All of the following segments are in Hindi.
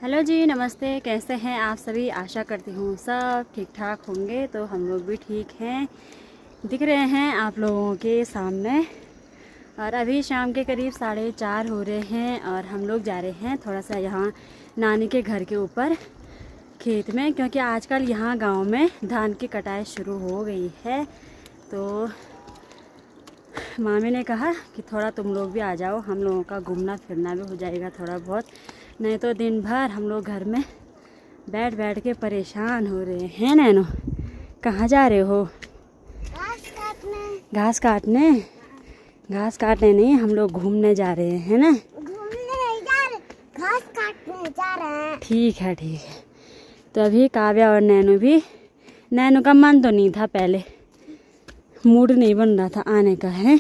हेलो जी, नमस्ते। कैसे हैं आप सभी? आशा करती हूँ सब ठीक ठाक होंगे। तो हम लोग भी ठीक हैं, दिख रहे हैं आप लोगों के सामने। और अभी शाम के करीब 4:30 हो रहे हैं और हम लोग जा रहे हैं थोड़ा सा यहाँ नानी के घर के ऊपर खेत में, क्योंकि आजकल यहाँ गांव में धान की कटाई शुरू हो गई है। तो मामी ने कहा कि थोड़ा तुम लोग भी आ जाओ, हम लोगों का घूमना फिरना भी हो जाएगा थोड़ा बहुत, नहीं तो दिन भर हम लोग घर में बैठ बैठ के परेशान हो रहे हैं। नैनो, कहाँ जा रहे हो? घास काटने। घास काटने? घास काटने नहीं, हम लोग घूमने जा रहे हैं ना। घूमने नहीं जा रहे, घास काटने जा रहे हैं। ठीक है ठीक है। तो अभी काव्या और नैनो भी, नैनो का मन तो नहीं था, पहले मूड नहीं बन रहा था आने का है।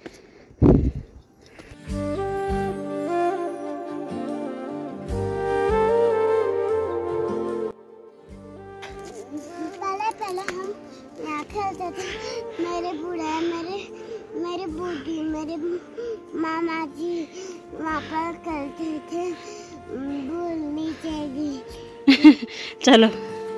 पहले हम यहाँ खेलते थे। मेरे बूढ़ा, मेरे बूढ़ी, मेरे मामा जी वहाँ पर खेलते थे। भूलनी चाहिए। चलो।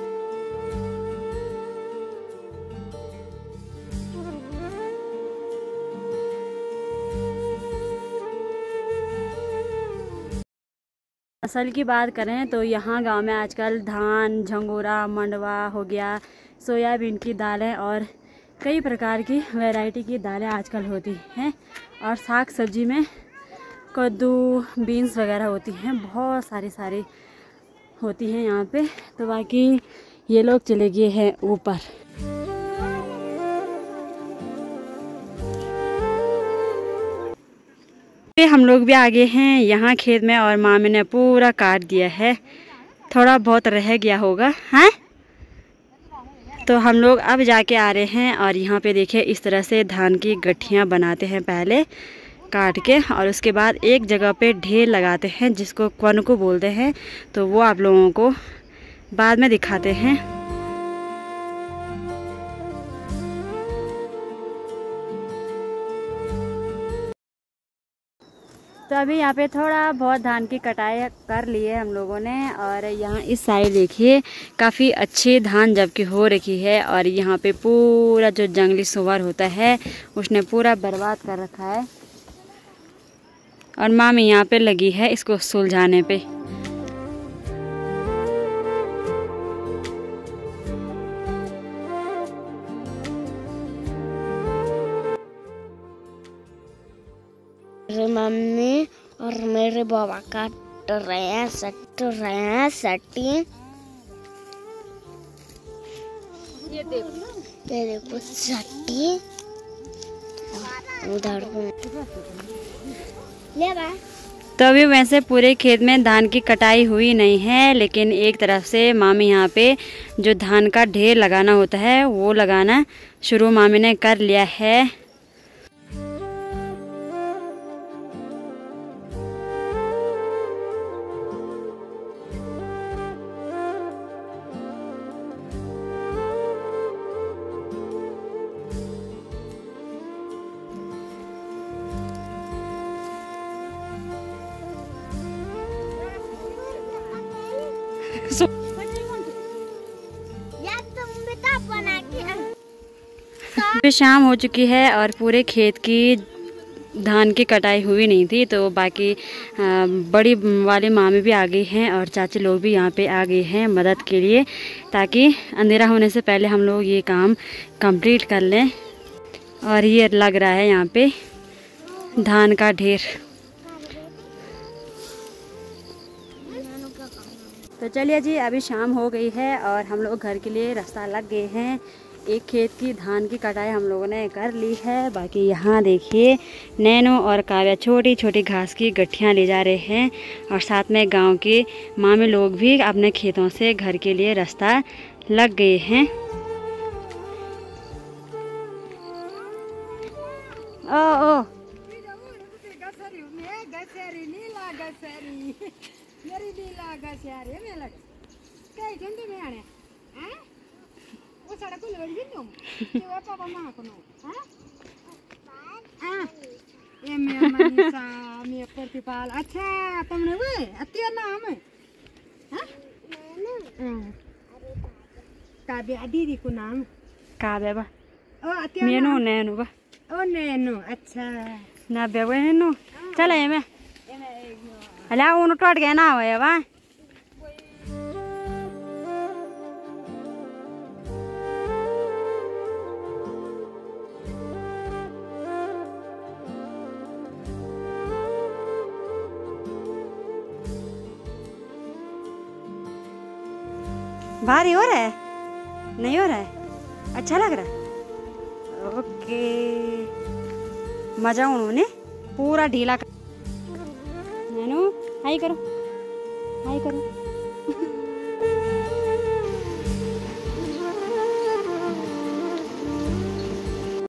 असल की बात करें तो यहाँ गांव में आजकल धान, झंगोरा, मंडवा हो गया, सोयाबीन की दालें और कई प्रकार की वैरायटी की दालें आजकल होती हैं। और साग सब्जी में कद्दू, बीन्स वगैरह होती हैं, बहुत सारी होती हैं यहाँ पे। तो बाकी ये लोग चले गए हैं ऊपर। हम लोग भी आगे हैं यहाँ खेत में और मामी ने पूरा काट दिया है, थोड़ा बहुत रह गया होगा। हैं तो हम लोग अब जाके आ रहे हैं और यहाँ पे देखिए इस तरह से धान की गठियाँ बनाते हैं पहले काट के, और उसके बाद एक जगह पे ढेर लगाते हैं जिसको क्वनको बोलते हैं। तो वो आप लोगों को बाद में दिखाते हैं। तो अभी यहाँ पे थोड़ा बहुत धान की कटाई कर लिए हम लोगों ने। और यहाँ इस साइड देखिए काफ़ी अच्छी धान जबकि हो रखी है, और यहाँ पे पूरा जो जंगली सुअर होता है उसने पूरा बर्बाद कर रखा है। और मामी यहाँ पे लगी है इसको सुलझाने पे। मेरी मम्मी और मेरे बाबा काट रहे हैं, सट रहे हैं सटी। ये देखो सटी उधर ले बा। तो अभी वैसे पूरे खेत में धान की कटाई हुई नहीं है, लेकिन एक तरफ से मामी यहाँ पे जो धान का ढेर लगाना होता है वो लगाना शुरू मामी ने कर लिया है। अभी शाम हो चुकी है और पूरे खेत की धान की कटाई हुई नहीं थी, तो बाकी बड़ी वाली मामी भी आ गई हैं और चाची लोग भी यहाँ पे आ गए हैं मदद के लिए, ताकि अंधेरा होने से पहले हम लोग ये काम कंप्लीट कर लें। और ये लग रहा है यहाँ पे धान का ढेर। तो चलिए जी, अभी शाम हो गई है और हम लोग घर के लिए रास्ता लग गए हैं। एक खेत की धान की कटाई हम लोगों ने कर ली है। बाकी यहाँ देखिए नैनो और काव्या छोटी छोटी घास की गठियाँ ले जा रहे हैं, और साथ में गांव के मामे लोग भी अपने खेतों से घर के लिए रास्ता लग गए हैं। ओ प्रतिपाल अच्छा तुमने वे अत्या नाम है काव्या दीदी को नाम काव्या बा ओ अत्या मेनू नैनू बा ओ नैनो अच्छा नाब्या बा नैनू चल ये में अला उन टूट गया ना होया बा भारी हो रहा है नहीं हो रहा है अच्छा लग रहा है ओके मजा उन्होंने पूरा ढीला कर नैनू हाई करो हाई करो